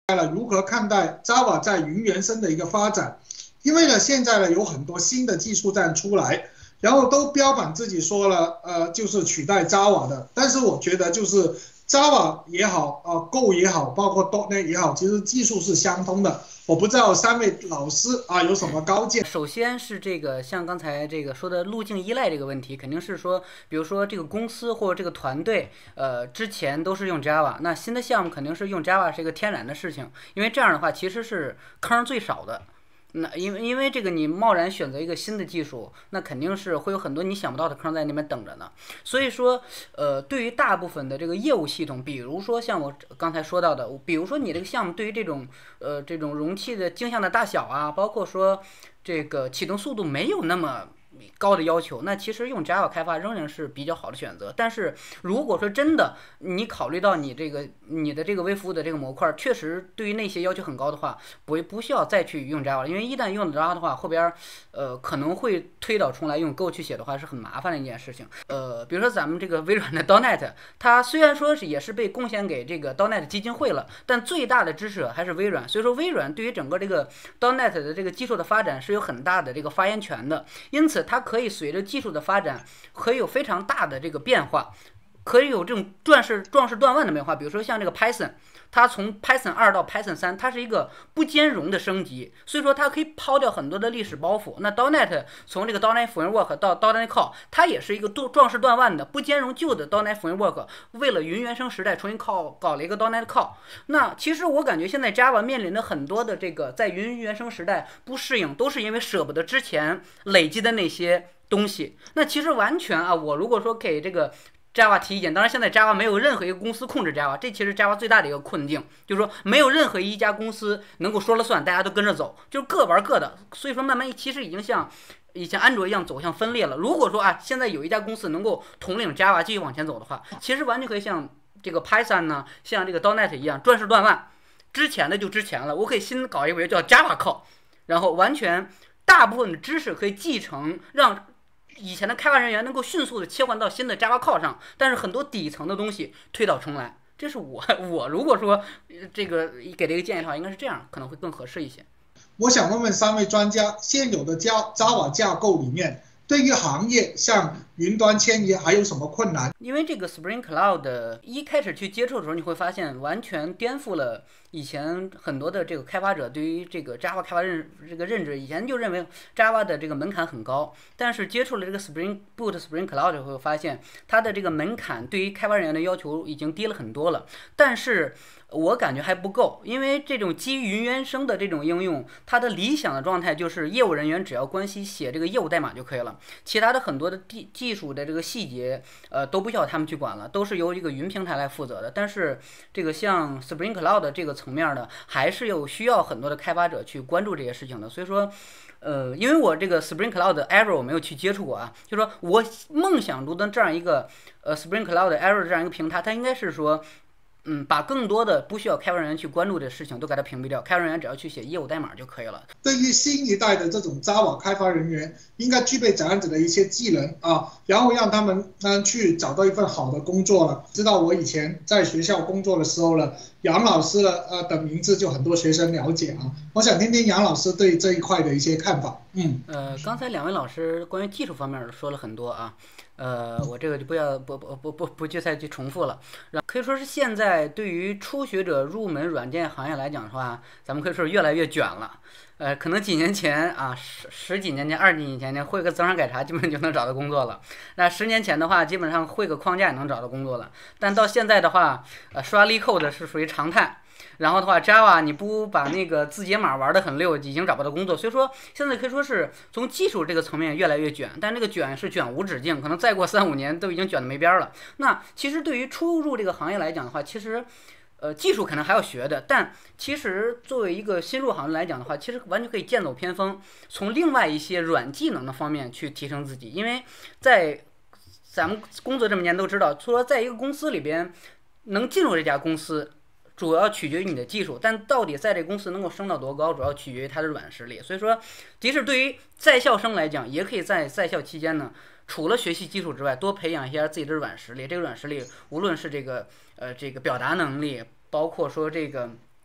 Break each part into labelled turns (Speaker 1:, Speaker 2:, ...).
Speaker 1: 了如何看待 Java 在云原生的一个发展，因为呢，现在呢有很多新的技术站出来，然后都标榜自己说了，就是取代 Java 的，但是我觉得就是 Java 也好，Go 也好，包括 .NET 也好，其实技术是相通的。我不知道三位老师有什么高见？
Speaker 2: 首先是这个像刚才这个说的路径依赖这个问题，肯定是说，比如说这个公司或者这个团队，之前都是用 Java，那新的项目肯定是用 Java 是一个天然的事情，因为这样的话其实是坑最少的。那因为这个你贸然选择一个新的技术，那肯定是会有很多你想不到的坑在那边等着呢。所以说，对于大部分的这个业务系统，比如说像我刚才说到的，比如说你这个项目对于这种容器的径向的大小啊，包括说这个启动速度没有那么高的要求，那其实用 Java 开发仍然是比较好的选择。但是如果说真的你考虑到你的这个微服务的这个模块确实对于那些要求很高的话，不需要再去用 Java， 因为一旦用了 Java 的话，后边可能会推倒重来用 Go 去写的话是很麻烦的一件事情。比如说咱们这个微软的 .NET， 它虽然说也是被贡献给这个 .NET 基金会了，但最大的支持者还是微软。所以说微软对于整个这个 .NET 的这个技术的发展是有很大的这个发言权的，因此它可以随着技术的发展，可以有非常大的这个变化，可以有这种壮士断腕的变化。比如说像这个 Python， 它从 Python 2到 Python 3，它是一个不兼容的升级，所以说它可以抛掉很多的历史包袱。那 .NET 从这个 .NET Framework 到 .NET Core， 它也是一个壮士断腕的不兼容旧的 .NET Framework， 为了云原生时代重新搞了一个 .NET Core。那其实我感觉现在 Java 面临的很多的这个在云原生时代不适应，都是因为舍不得之前累积的那些东西。那其实完全我如果说给这个Java 提意见，当然现在 Java 没有任何一个公司控制 Java， 这其实 Java 最大的一个困境，就是说没有任何一家公司能够说了算，大家都跟着走，就是各玩各的。所以说慢慢其实已经像以前安卓一样走向分裂了。如果说现在有一家公司能够统领 Java 继续往前走的话，其实完全可以像这个 Python 呢，像这个 .NET 一样壮士断腕，之前的就之前了，我可以新搞一个叫 Java Core， 然后完全大部分的知识可以继承，让以前的开发人员能够迅速的切换到新的 Java Core 上，但是很多底层的东西推倒重来。这是我如果说这个给这个建议的话，应该是这样，可能会更合适一些。
Speaker 1: 我想问问三位专家，现有的 Java 架构里面，对于行业像云端迁移还有什么困难？
Speaker 2: 因为这个 Spring Cloud 一开始去接触的时候，你会发现完全颠覆了以前很多的这个开发者对于这个 Java 开发这个认知。以前就认为 Java 的这个门槛很高，但是接触了这个 Spring Cloud 以后，发现它的这个门槛对于开发人员的要求已经低了很多了。但是我感觉还不够，因为这种基于云原生的这种应用，它的理想的状态就是业务人员只要关心写这个业务代码就可以了，其他的很多的技术的这个细节，都不需要他们去管了，都是由一个云平台来负责的。但是这个像 Spring Cloud 这个层面的，还是有需要很多的开发者去关注这些事情的。所以说，因为我这个 Spring Cloud Azure 我没有去接触过就是说我梦想中的这样一个Spring Cloud Azure 这样一个平台，它应该是说。把更多的不需要开发人员去关注的事情都给它屏蔽掉，开发人员只要去写业务代码就可以了。
Speaker 1: 对于新一代的这种 Java 开发人员，应该具备怎样子的一些技能然后让他们去找到一份好的工作了。知道我以前在学校工作的时候呢，杨老师的名字就很多学生了解我想听听杨老师对这一块的一些看法。
Speaker 2: 刚才两位老师关于技术方面说了很多我这个就不去再去重复了。可以说是现在对于初学者入门软件行业来讲的话，咱们可以说是越来越卷了。可能几年前十几年前、20几年前会个增删改查，基本上就能找到工作了。那10年前的话，基本上会个框架也能找到工作了。但到现在的话，刷 LeetCode 是属于常态。然后的话 ，Java 你不把那个字节码玩得很溜，已经找不到工作。所以说，现在可以说是从技术这个层面越来越卷，但这个卷是卷无止境，可能再过3、5年都已经卷得没边了。那其实对于初入这个行业来讲的话，其实技术可能还要学的，但其实作为一个新入行业来讲的话，其实完全可以剑走偏锋，从另外一些软技能的方面去提升自己。因为在咱们工作这么年都知道，说在一个公司里边能进入这家公司。主要取决于你的技术，但到底在这公司能够升到多高，主要取决于它的软实力。所以说，即使对于在校生来讲，也可以在校期间呢，除了学习技术之外，多培养一下自己的软实力。这个软实力，无论是这个表达能力，包括说这个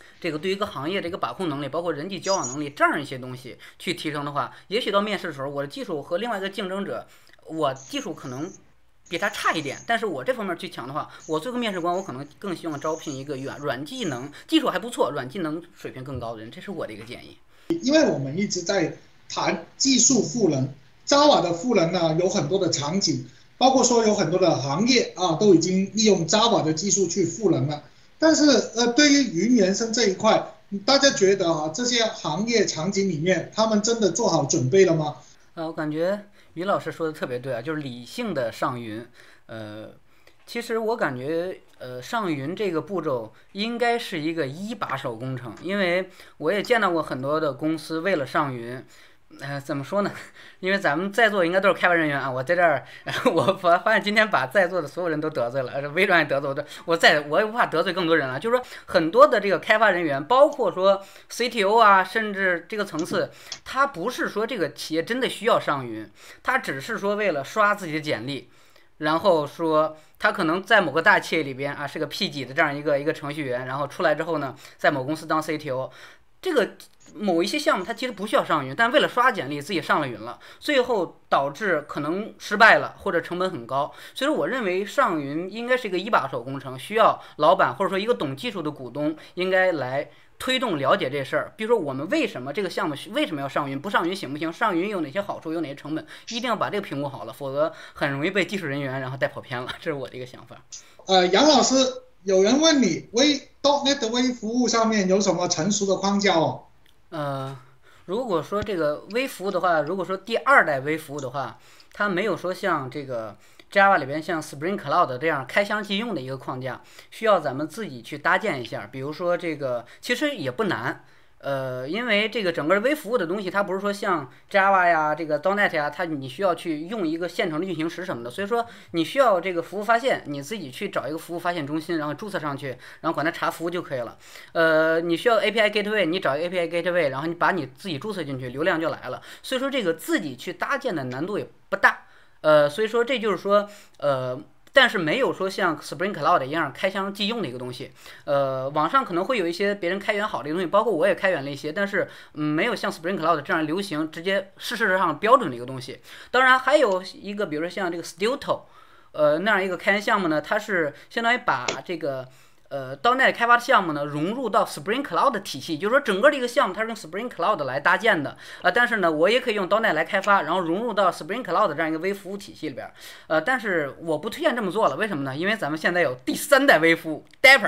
Speaker 2: 这个对于一个行业的一个把控能力，包括人际交往能力这样一些东西去提升的话，也许到面试的时候，我的技术和另外一个竞争者，我技术可能比他差一点，但是我这方面去强的话，我作为面试官，我可能更希望招聘一个软技能技术还不错、软技能水平更高的人，这是我的一个建议。
Speaker 1: 因为我们一直在谈技术赋能，Java 的赋能呢有很多的场景，包括说有很多的行业啊都已经利用 Java 的技术去赋能了。但是对于云原生这一块，大家觉得啊这些行业场景里面，他们真的做好准备了吗？
Speaker 2: 我感觉于老师说的特别对啊，就是理性的上云。其实我感觉，上云这个步骤应该是一个一把手工程，因为我也见到过很多的公司为了上云，怎么说呢？因为咱们在座应该都是开发人员啊，我在这儿，我发现今天把在座的所有人都得罪了，微软也得罪我也无法得罪更多人了。就是说，很多的这个开发人员，包括说 CTO 啊，甚至这个层次，他不是说这个企业真的需要上云，他只是说为了刷自己的简历。然后说他可能在某个大企业里边啊是个 P 级的这样一个程序员，然后出来之后呢，在某公司当 CTO，这个某一些项目他其实不需要上云，但为了刷简历自己上了云了，最后导致可能失败了或者成本很高。所以说我认为上云应该是一个一把手工程，需要老板或者说一个懂技术的股东应该来推动了解这事儿。比如说我们为什么这个项目为什么要上云，不上云行不行，上云有哪些好处，有哪些成本，一定要把这个评估好了，否则很容易被技术人员然后带跑偏了，这是我的一个想法。
Speaker 1: 杨老师，有人问你.NET 的微服务上面有什么成熟的框架哦？
Speaker 2: 如果说这个微服务的话，如果说第二代微服务的话，它没有说像这个 Java 里边像 Spring Cloud 这样开箱即用的一个框架，需要咱们自己去搭建一下。比如说这个其实也不难，因为这个整个微服务的东西，它不是说像 Java 呀、这个 .NET 呀，你需要去用一个现成的运行时什么的，所以说你需要这个服务发现，你自己去找一个服务发现中心，然后注册上去，然后管它查服务就可以了。你需要 API Gateway， 你找 API Gateway， 然后你把你自己注册进去，流量就来了。所以说这个自己去搭建的难度也不大。所以说这就是说，但是没有说像 Spring Cloud 一样开箱即用的一个东西。网上可能会有一些别人开源好的一个东西，包括我也开源了一些，但是没有像 Spring Cloud 这样流行，直接事实上标准的一个东西。当然还有一个，比如说像这个 Stuto，那样一个开源项目呢，它是相当于把这个.NET 开发的项目呢融入到 Spring Cloud 的体系，就是说整个的一个项目它是用 Spring Cloud 来搭建的但是呢我也可以用.NET 来开发，然后融入到 Spring Cloud 这样一个微服务体系里边但是我不推荐这么做了，为什么呢？因为咱们现在有第三代微服务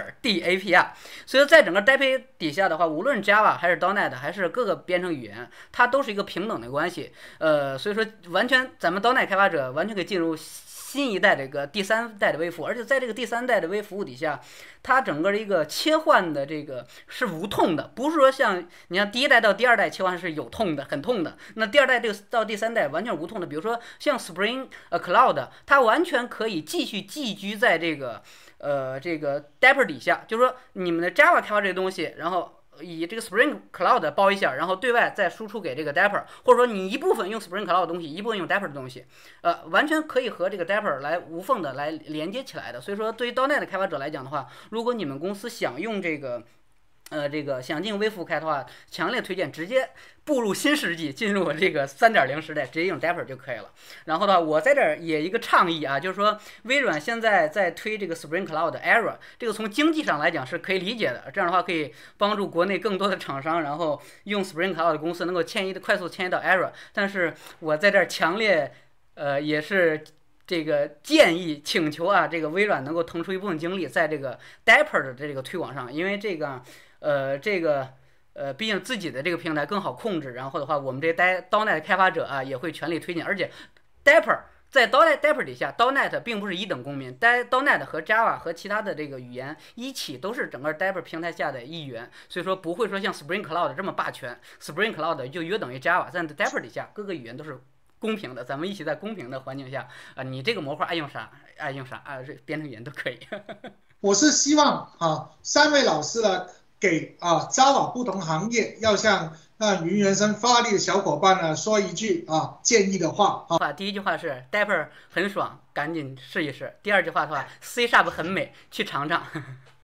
Speaker 2: Dapr， 所以在整个 Dapr 底下的话，无论 Java 还是.NET 还是各个编程语言，它都是一个平等的关系所以说完全咱们.NET 开发者完全可以进入新一代这个第三代的微服务，而且在这个第三代的微服务底下，它整个的一个切换的这个是无痛的，不是说像你像第一代到第二代切换是有痛的，很痛的。那第二代这个到第三代完全无痛的，比如说像 Spring Cloud， 它完全可以继续寄居在这个Dapr 底下，就是说你们的 Java 开发这个东西，然后以这个 Spring Cloud 包一下，然后对外再输出给这个 Dapr， 或者说你一部分用 Spring Cloud 的东西，一部分用 Dapr 的东西，完全可以和这个 Dapr 来无缝的来连接起来的。所以说，对于.NET 的开发者来讲的话，如果你们公司想用这个想进微服务开的话，强烈推荐直接步入新世纪，进入这个3.0时代，直接用 Dapr 就可以了。然后的话，我在这儿也一个倡议啊，就是说微软现在在推这个 Spring Cloud Era， 这个从经济上来讲是可以理解的，这样的话可以帮助国内更多的厂商，然后用 Spring Cloud 的公司能够快速迁移到 Era。但是我在这儿强烈也是这个建议请求啊，这个微软能够腾出一部分精力在这个 Dapr 的这个推广上，因为这个毕竟自己的这个平台更好控制，然后的话，我们这些.NET 开发者啊也会全力推进，而且 Dapr 在.Dapr 底下 .NET 并不是一等公民，.NET 和 Java 和其他的这个语言一起都是整个 Dapr 平台下的一员，所以说不会说像 Spring Cloud 这么霸权 ，Spring Cloud 就约等于 Java， 在 Dapr 底下各个语言都是公平的，咱们一起在公平的环境下你这个模块爱用啥这编程语言都可以。
Speaker 1: 我是希望3位老师呢给Java 不同行业要向云原生发力的小伙伴呢说一句建议的话
Speaker 2: 第一句话是 Dapr 很爽，赶紧试一试。第二句话的话 ，C# 很美，去尝尝。